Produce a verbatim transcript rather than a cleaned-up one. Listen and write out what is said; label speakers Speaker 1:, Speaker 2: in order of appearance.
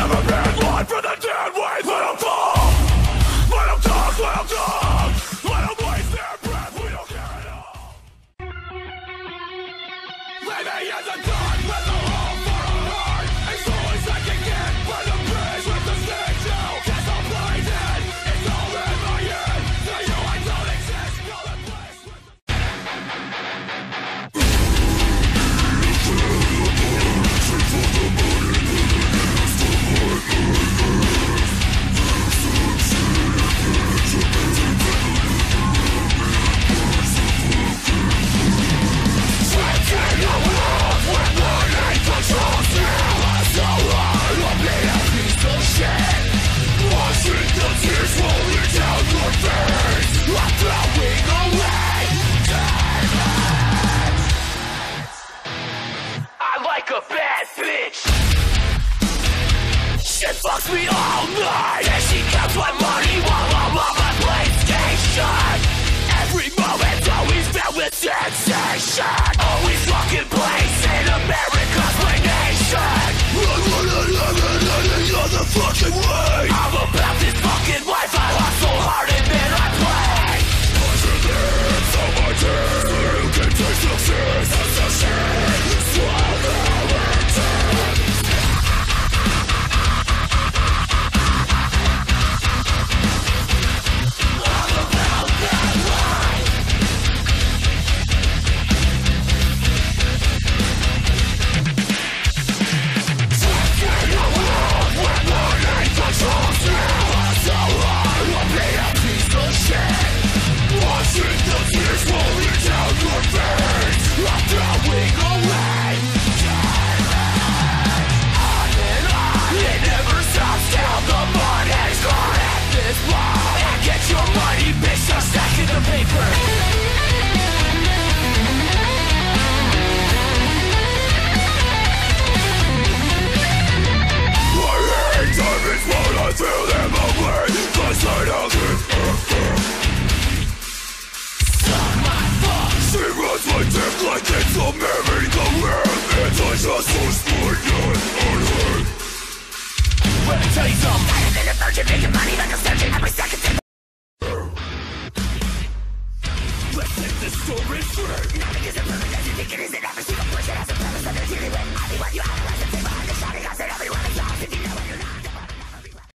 Speaker 1: never been. Life for the dead weight. Let them fall. Let them talk, let them talk. Let them waste their breath. We don't care at all. Leave me in the dark with a hole for a heart. As slow as I can get. Burn the bridge with the stick now. Guess I'm blinded. It's all in my head. To you I don't exist. Go to place with a bad bitch. She fucks me all night, and she counts my money while I'm on my PlayStation. Every moment always filled with sensation. Always fucking place in America's my nation. Run, run, run, run, run, run, run, the other fucking way. I'm about this fucking life. I hustle hard and then I play. Push your lips on my tears, so you can taste success. Success. Swallow.
Speaker 2: Everyone you have, I can say, but I'm the shouting, I said everyone is lost if you know.